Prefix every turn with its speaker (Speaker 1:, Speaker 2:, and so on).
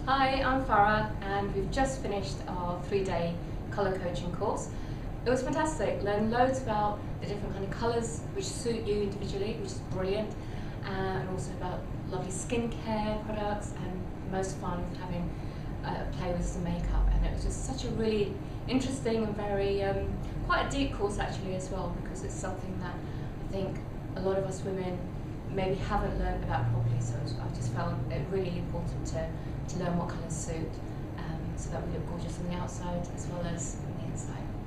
Speaker 1: Hi, I'm Farah and we've just finished our 3-day colour coaching course. It was fantastic, learned loads about the different kind of colours which suit you individually, which is brilliant, and also about lovely skincare products, and most fun having a play with some makeup. And it was just such a really interesting and very, quite a deep course actually as well, because it's something that I think a lot of us women maybe haven't learned about properly, so I just found it really important to learn what colours suit, so that we look gorgeous on the outside as well as on the inside.